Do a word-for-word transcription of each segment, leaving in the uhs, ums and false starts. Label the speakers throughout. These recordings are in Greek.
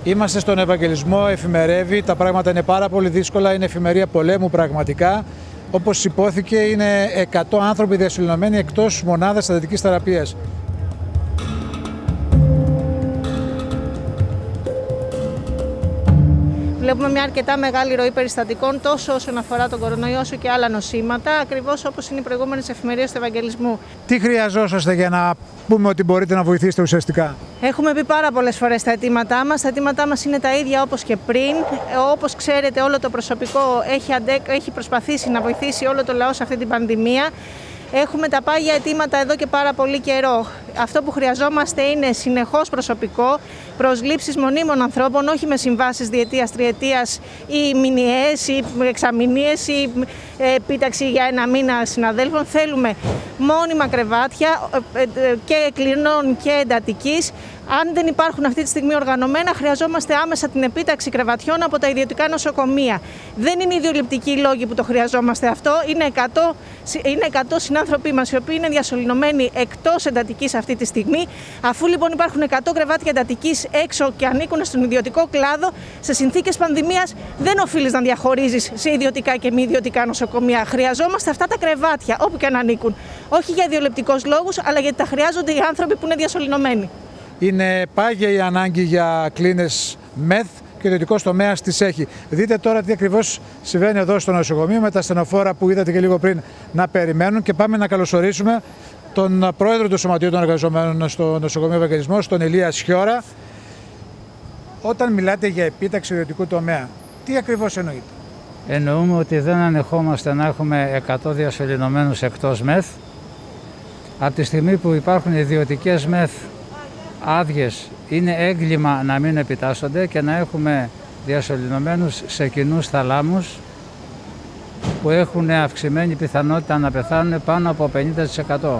Speaker 1: Είμαστε στον Ευαγγελισμό, εφημερεύει, τα πράγματα είναι πάρα πολύ δύσκολα, είναι εφημερία πολέμου πραγματικά. Όπως υπόθηκε, είναι εκατό άνθρωποι διασωληνωμένοι εκτός μονάδας εντατικής θεραπείας.
Speaker 2: Βλέπουμε μια αρκετά μεγάλη ροή περιστατικών τόσο όσον αφορά τον κορονοϊό όσο και άλλα νοσήματα, ακριβώς όπως είναι οι προηγούμενες εφημερίες του Ευαγγελισμού.
Speaker 1: Τι χρειαζόσαστε για να πούμε ότι μπορείτε να βοηθήσετε ουσιαστικά?
Speaker 2: Έχουμε πει πάρα πολλές φορές τα αιτήματά μας. Τα αιτήματά μας είναι τα ίδια όπως και πριν. Όπως ξέρετε, όλο το προσωπικό έχει, αντε... έχει προσπαθήσει να βοηθήσει όλο το λαό σε αυτή την πανδημία. Έχουμε τα πάγια αιτήματα εδώ και πάρα πολύ καιρό. Αυτό που χρειαζόμαστε είναι συνεχώς προσωπικό, προσλήψεις μονίμων ανθρώπων, όχι με συμβάσεις διετίας, τριετίας ή μηνιαίες ή εξαμηνίες ή επίταξη για ένα μήνα συναδέλφων. Θέλουμε μόνιμα κρεβάτια και κλινών και εντατικής. Αν δεν υπάρχουν αυτή τη στιγμή οργανωμένα, χρειαζόμαστε άμεσα την επίταξη κρεβατιών από τα ιδιωτικά νοσοκομεία. Δεν είναι ιδεολειπτικοί λόγοι που το χρειαζόμαστε αυτό. Είναι εκατό, είναι εκατό συνάνθρωποι μας οι οποίοι είναι διασωληνωμένοι εκτός εντατικής αυτή τη στιγμή. Αφού λοιπόν υπάρχουν εκατό κρεβάτια εντατικής έξω και ανήκουν στον ιδιωτικό κλάδο, σε συνθήκες πανδημίας δεν οφείλεις να διαχωρίζεις σε ιδιωτικά και μη ιδιωτικά νοσοκομεία. Χρειαζόμαστε αυτά τα κρεβάτια, όπου και αν ανήκουν. Όχι για ιδεολειπτικούς λόγους, αλλά γιατί τα χρειάζονται οι άνθρωποι που είναι διασωληνωμένοι.
Speaker 1: Είναι πάγια η ανάγκη για κλίνες μεθ και ο ιδιωτικός τομέας τις έχει. Δείτε τώρα τι ακριβώς συμβαίνει εδώ στο νοσοκομείο με τα ασθενοφόρα που είδατε και λίγο πριν να περιμένουν, και πάμε να καλωσορίσουμε τον πρόεδρο του Σωματείου των Εργαζομένων στο νοσοκομείο Ευαγγελισμός, τον Ηλία Σιώρα. Όταν μιλάτε για επίταξη ιδιωτικού τομέα, τι ακριβώς εννοείτε?
Speaker 3: Εννοούμε ότι δεν ανεχόμαστε να έχουμε εκατό διασωληνωμένους εκτός μεθ. Από τη στιγμή που υπάρχουν ιδιωτικές μεθ άδειες, είναι έγκλημα να μην επιτάσσονται και να έχουμε διασωληνωμένους σε κοινούς θαλάμους που έχουν αυξημένη πιθανότητα να πεθάνουν πάνω από πενήντα τοις εκατό.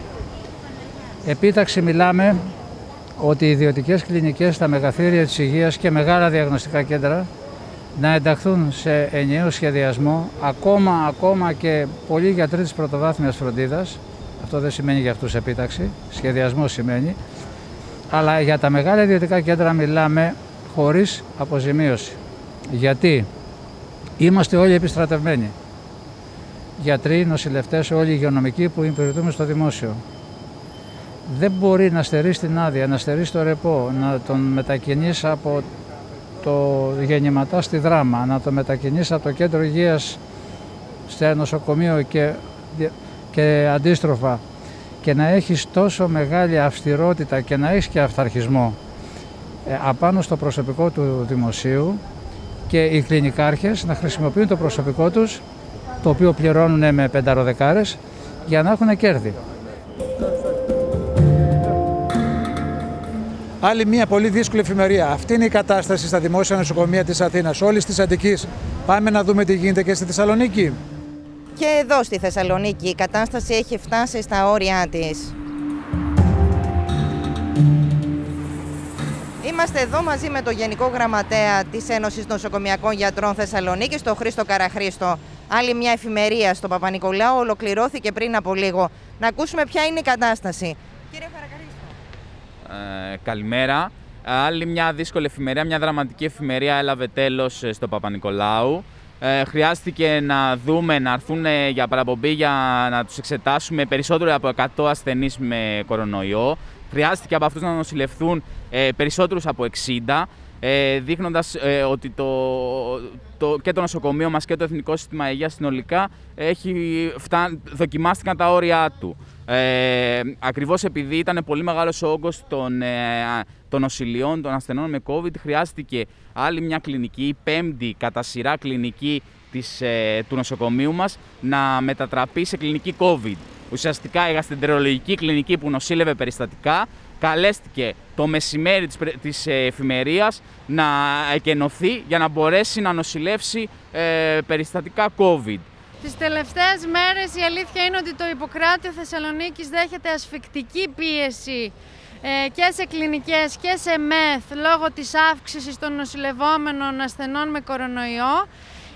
Speaker 3: Επίταξη μιλάμε ότι οι ιδιωτικές κλινικές, τα μεγαθύρια της υγείας και μεγάλα διαγνωστικά κέντρα να ενταχθούν σε ενιαίο σχεδιασμό, ακόμα, ακόμα και πολλοί γιατροί της πρωτοβάθμιας φροντίδας. Αυτό δεν σημαίνει για αυτούς επίταξη, σχεδιασμό σημαίνει. Αλλά για τα μεγάλα ιδιωτικά κέντρα μιλάμε χωρίς αποζημίωση. Γιατί είμαστε όλοι επιστρατευμένοι. Γιατροί, νοσηλευτές, όλοι οι υγειονομικοί που υπηρετούμε στο δημόσιο. Δεν μπορεί να στερείς την άδεια, να στερείς το ρεπό, να τον μετακινείς από το γεννηματά στη Δράμα, να τον μετακινείς από το κέντρο υγείας στο νοσοκομείο και, και αντίστροφα, και να έχεις τόσο μεγάλη αυστηρότητα και να έχεις και αυταρχισμό ε, απάνω στο προσωπικό του δημοσίου, και οι κλινικάρχες να χρησιμοποιούν το προσωπικό τους, το οποίο πληρώνουν με πενταροδεκάρες, για να έχουν κέρδη.
Speaker 1: Άλλη μια πολύ δύσκολη εφημερία. Αυτή είναι η κατάσταση στα δημόσια νοσοκομεία της Αθήνας, όλης της Αττικής. Πάμε να δούμε τι γίνεται και στη Θεσσαλονίκη.
Speaker 4: Και εδώ στη Θεσσαλονίκη η κατάσταση έχει φτάσει στα όρια της. Είμαστε εδώ μαζί με τον Γενικό Γραμματέα της Ένωσης Νοσοκομιακών Γιατρών Θεσσαλονίκης, τον Χρήστο Καραχρήστο. Άλλη μια εφημερία στο Παπα-Νικολάου ολοκληρώθηκε πριν από λίγο. Να ακούσουμε ποια είναι η κατάσταση. Κύριε Καραχρήστο.
Speaker 5: Ε, καλημέρα. Άλλη μια δύσκολη εφημερία, μια δραματική εφημερία έλαβε τέλος στο Παπα-Νικολάου. Ε, χρειάστηκε να δούμε, να έρθουν για παραπομπή για να τους εξετάσουμε περισσότερο από εκατό ασθενείς με κορονοϊό. Χρειάστηκε από αυτούς να νοσηλευθούν ε, περισσότερους από εξήντα, ε, δείχνοντας ε, ότι το, το, και το νοσοκομείο μας και το Εθνικό Σύστημα Υγείας συνολικά έχει φτά, δοκιμάστηκαν τα όρια του. Ε, ακριβώς επειδή ήταν πολύ μεγάλος ο όγκος των, ε, των νοσηλειών, των ασθενών με COVID, χρειάστηκε άλλη μια κλινική, η πέμπτη κατά σειρά κλινική της, ε, του νοσοκομείου μας, να μετατραπεί σε κλινική COVID. Ουσιαστικά η γαστρεντερολογική κλινική που νοσήλευε περιστατικά καλέστηκε το μεσημέρι της, της εφημερίας να εκενωθεί για να μπορέσει να νοσηλεύσει ε, περιστατικά COVID.
Speaker 6: Τις τελευταίες μέρες η αλήθεια είναι ότι το Ιπποκράτιο Θεσσαλονίκης δέχεται ασφικτική πίεση ε, και σε κλινικές και σε μεθ λόγω της αύξησης των νοσηλευόμενων ασθενών με κορονοϊό.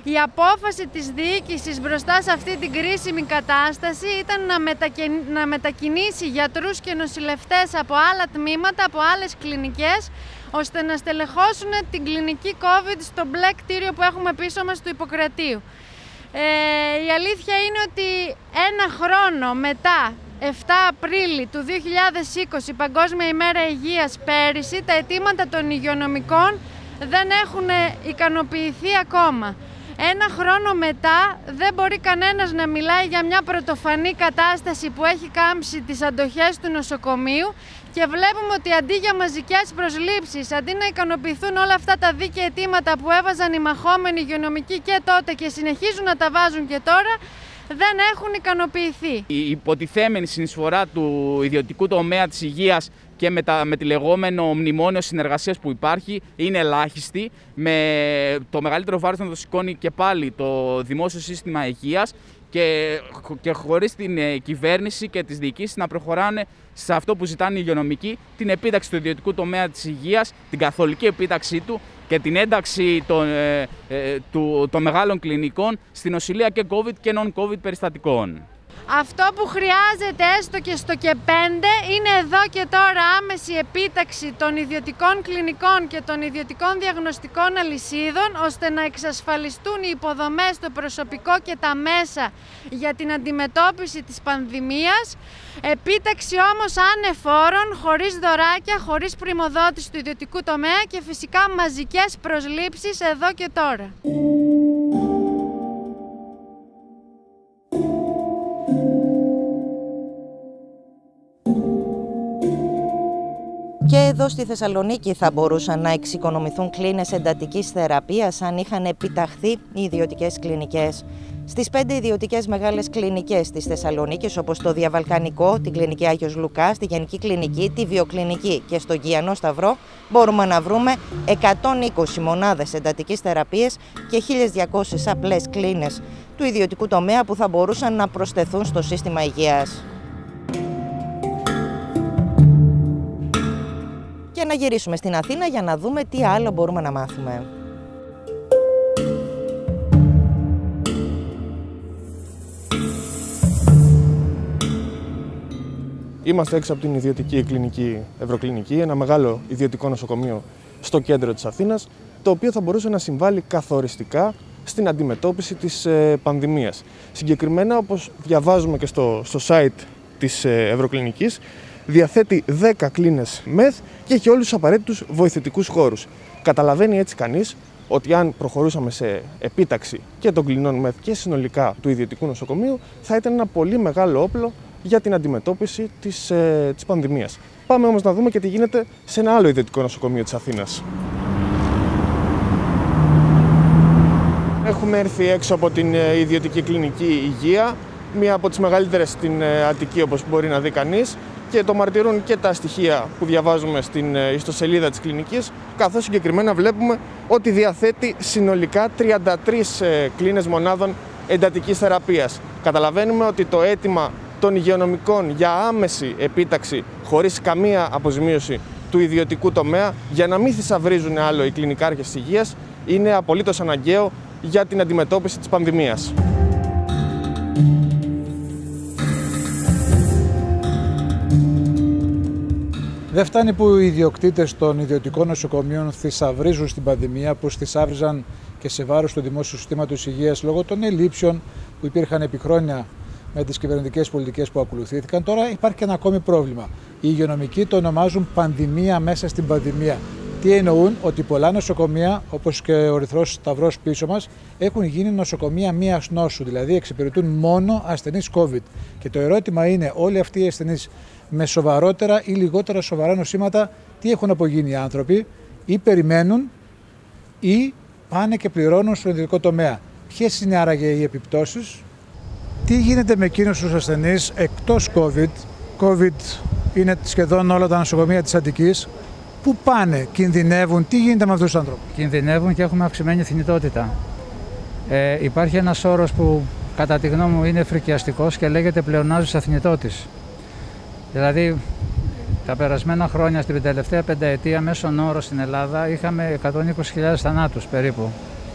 Speaker 6: Η απόφαση της διοίκησης μπροστά σε αυτή την κρίσιμη κατάσταση ήταν να, μετακι... να μετακινήσει γιατρούς και νοσηλευτές από άλλα τμήματα, από άλλες κλινικές, ώστε να στελεχώσουν την κλινική COVID στο μπλε κτίριο που έχουμε πίσω μας του Ιπποκρατείου. Ε, η αλήθεια είναι ότι ένα χρόνο μετά, εφτά Απρίλη του δύο χιλιάδες είκοσι, Παγκόσμια ημέρα υγείας πέρυσι, τα αιτήματα των υγειονομικών δεν έχουν ικανοποιηθεί ακόμα. Ένα χρόνο μετά δεν μπορεί κανένας να μιλάει για μια πρωτοφανή κατάσταση που έχει κάμψει τις αντοχές του νοσοκομείου και βλέπουμε ότι αντί για μαζικές προσλήψεις, αντί να ικανοποιηθούν όλα αυτά τα δίκαια αιτήματα που έβαζαν οι μαχόμενοι υγειονομικοί και τότε και συνεχίζουν να τα βάζουν και τώρα, δεν έχουν ικανοποιηθεί.
Speaker 5: Η υποτιθέμενη συνεισφορά του ιδιωτικού τομέα της υγείας και με, τα, με τη λεγόμενο μνημόνιο συνεργασίας που υπάρχει είναι ελάχιστη. Με το μεγαλύτερο βάρος να το σηκώνει και πάλι το δημόσιο σύστημα υγείας και, και χωρίς την ε, κυβέρνηση και τις διοικήσεις να προχωράνε σε αυτό που ζητάνε οι υγειονομικοί, την επίταξη του ιδιωτικού τομέα της υγείας, την καθολική επίταξή του και την ένταξη των, ε, ε, του, των μεγάλων κλινικών στην νοσηλεία και COVID και non-COVID περιστατικών.
Speaker 6: Αυτό που χρειάζεται έστω και στο και πέντε είναι εδώ και τώρα άμεση επίταξη των ιδιωτικών κλινικών και των ιδιωτικών διαγνωστικών αλυσίδων, ώστε να εξασφαλιστούν οι υποδομές, το προσωπικό και τα μέσα για την αντιμετώπιση της πανδημίας. Επίταξη όμως ανεφόρων, χωρίς δωράκια, χωρίς πριμοδότηση του ιδιωτικού τομέα και φυσικά μαζικές προσλήψεις εδώ και τώρα.
Speaker 4: Και εδώ στη Θεσσαλονίκη θα μπορούσαν να εξοικονομηθούν κλίνες εντατικής θεραπείας αν είχαν επιταχθεί οι ιδιωτικές κλινικές. Στις πέντε ιδιωτικές μεγάλες κλινικές της Θεσσαλονίκης, όπως το Διαβαλκανικό, την Κλινική Άγιος Λουκάς, τη Γενική Κλινική, τη Βιοκλινική και στο Γιαννό Σταυρό, μπορούμε να βρούμε εκατόν είκοσι μονάδες εντατικής θεραπείας και χίλιες διακόσιες απλές κλίνες του ιδιωτικού τομέα που θα μπορούσαν να προσθεθούν στο σύστημα υγείας. Και να γυρίσουμε στην Αθήνα για να δούμε τι άλλο μπορούμε να μάθουμε.
Speaker 7: Είμαστε έξω από την ιδιωτική κλινική Ευρωκλινική, ένα μεγάλο ιδιωτικό νοσοκομείο στο κέντρο της Αθήνας, το οποίο θα μπορούσε να συμβάλλει καθοριστικά στην αντιμετώπιση της ε, πανδημίας. Συγκεκριμένα, όπως διαβάζουμε και στο, στο site της ε, Ευρωκλινικής, διαθέτει δέκα κλίνες μεθ και έχει όλους τους απαραίτητους βοηθητικούς χώρους. Καταλαβαίνει έτσι κανείς ότι αν προχωρούσαμε σε επίταξη και των κλινών μεθ και συνολικά του ιδιωτικού νοσοκομείου, θα ήταν ένα πολύ μεγάλο όπλο για την αντιμετώπιση της, ε, της πανδημίας. Πάμε όμως να δούμε και τι γίνεται σε ένα άλλο ιδιωτικό νοσοκομείο της Αθήνας. Έχουμε έρθει έξω από την ε, ιδιωτική κλινική υγεία, μία από τις μεγαλύτερες στην ε, Αττική, όπως μπορεί να δει κανείς, και το μαρτυρούν και τα στοιχεία που διαβάζουμε στην ιστοσελίδα της κλινικής, καθώς συγκεκριμένα βλέπουμε ότι διαθέτει συνολικά τριάντα τρεις κλίνες μονάδων εντατικής θεραπείας. Καταλαβαίνουμε ότι το αίτημα των υγειονομικών για άμεση επίταξη χωρίς καμία αποζημίωση του ιδιωτικού τομέα, για να μην θησαυρίζουν άλλο οι κλινικάρχες της υγείας, είναι απολύτως αναγκαίο για την αντιμετώπιση της πανδημίας.
Speaker 1: Δεν φτάνει που οι ιδιοκτήτες των ιδιωτικών νοσοκομείων θησαυρίζουν στην πανδημία, που θησαύριζαν και σε βάρος του δημόσιου συστήματος υγείας λόγω των ελλείψεων που υπήρχαν επί χρόνια με τις κυβερνητικές πολιτικές που ακολουθήθηκαν. Τώρα υπάρχει και ένα ακόμη πρόβλημα. Οι υγειονομικοί το ονομάζουν πανδημία μέσα στην πανδημία. Τι εννοούν? Ότι πολλά νοσοκομεία, όπως και ο Ερυθρός Σταυρός πίσω μας, έχουν γίνει νοσοκομεία μίας νόσου, δηλαδή εξυπηρετούν μόνο ασθενείς COVID. Και το ερώτημα είναι, όλοι αυτοί οι ασθενείς με σοβαρότερα ή λιγότερα σοβαρά νοσήματα, τι έχουν απογίνει οι άνθρωποι, ή περιμένουν ή πάνε και πληρώνουν στον ιδιωτικό τομέα. Ποιες είναι άραγε οι επιπτώσεις? Τι γίνεται με εκείνους τους ασθενείς εκτός COVID? COVID είναι σχεδόν όλα τα νοσοκομεία της Αττικής. Πού πάνε, κινδυνεύουν, τι γίνεται με αυτούς τους ανθρώπους?
Speaker 3: Κινδυνεύουν και έχουμε αυξημένη θνητότητα. Ε, υπάρχει ένας όρος που κατά τη γνώμη μου είναι φρικιαστικός και λέγεται πλεονάζουσα θνητότης. Δηλαδή, τα περασμένα χρόνια, στην τελευταία πενταετία, μέσον όρο στην Ελλάδα, είχαμε εκατόν είκοσι χιλιάδες θανάτους περίπου.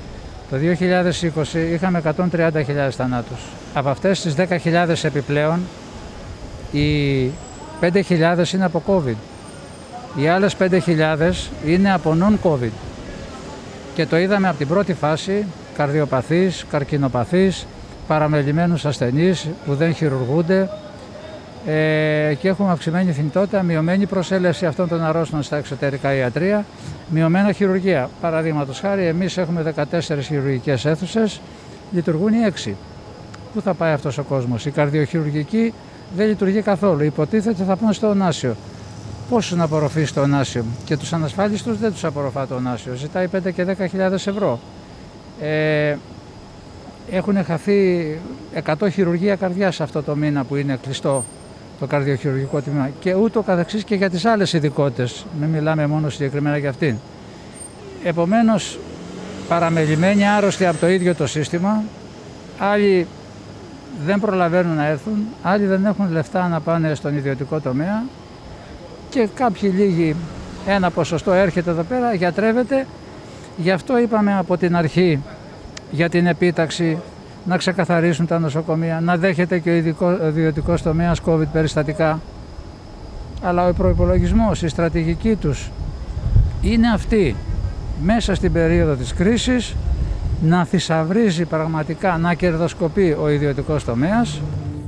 Speaker 3: Το δύο χιλιάδες είκοσι είχαμε εκατόν τριάντα χιλιάδες θανάτους. Από αυτές τις δέκα χιλιάδες επιπλέον, οι πέντε χιλιάδες είναι από COVID. Οι άλλες πέντε χιλιάδες είναι από non-COVID. Και το είδαμε από την πρώτη φάση, καρδιοπαθείς, καρκινοπαθείς, παραμελημένους ασθενείς που δεν χειρουργούνται ε, και έχουμε αυξημένη θνητότητα, μειωμένη προσέλευση αυτών των αρρώστων στα εξωτερικά ιατρεία, μειωμένα χειρουργία. Παραδείγματος χάρη, εμείς έχουμε δεκατέσσερις χειρουργικές αίθουσες, λειτουργούν οι έξι. Πού θα πάει αυτός ο κόσμος? Η καρδιοχειρουργική δεν λειτουργεί καθόλου. Υποτίθεται θα πάνε στο ονάσιο. Πώς να απορροφήσει το ονάσιο? Και τους ανασφάλιστους δεν τους απορροφά το ονάσιο. Ζητάει πέντε και δέκα χιλιάδες ευρώ. Ε, έχουν χαθεί εκατό χειρουργία καρδιάς αυτό το μήνα που είναι κλειστό το καρδιοχειρουργικό τμήμα και ούτω καθεξής και για τις άλλες ειδικότητες. Μην μιλάμε μόνο συγκεκριμένα για αυτήν. Επομένως, παραμελημένοι άρρωστοι από το ίδιο το σύστημα, άλλοι δεν προλαβαίνουν να έρθουν, άλλοι δεν έχουν λεφτά να πάνε στον ιδιωτικό τομέα και κάποιοι λίγοι, ένα ποσοστό έρχεται εδώ πέρα, γιατρεύεται. Γι' αυτό είπαμε από την αρχή για την επίταξη να ξεκαθαρίσουν τα νοσοκομεία, να δέχεται και ο ιδιωτικός τομέας COVID περιστατικά. Αλλά ο προϋπολογισμός, η στρατηγική τους είναι αυτή, μέσα στην περίοδο της κρίσης, να θησαυρίζει πραγματικά, να κερδοσκοπεί ο ιδιωτικός τομέας.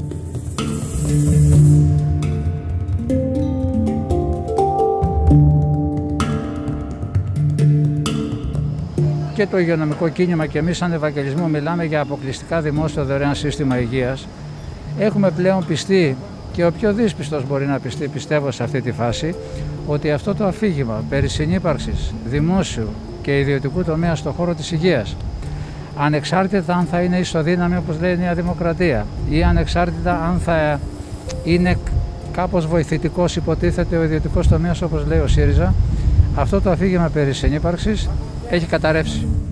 Speaker 3: Και το υγειονομικό κίνημα και εμείς σαν Ευαγγελισμό μιλάμε για αποκλειστικά δημόσιο δωρεάν σύστημα υγείας. Έχουμε πλέον πιστεί και ο πιο δύσπιστος μπορεί να πιστεί, πιστεύω σε αυτή τη φάση, ότι αυτό το αφήγημα περί συνύπαρξης δημόσιου και ιδιωτικού τομέα στον χώρο της υγείας, ανεξάρτητα αν θα είναι ισοδύναμη όπως λέει η Νέα Δημοκρατία ή ανεξάρτητα αν θα είναι κάπως βοηθητικός υποτίθεται ο ιδιωτικός τομέας όπως λέει ο ΣΥΡΙΖΑ, αυτό το αφήγημα περί συνύπαρξης έχει καταρρεύσει.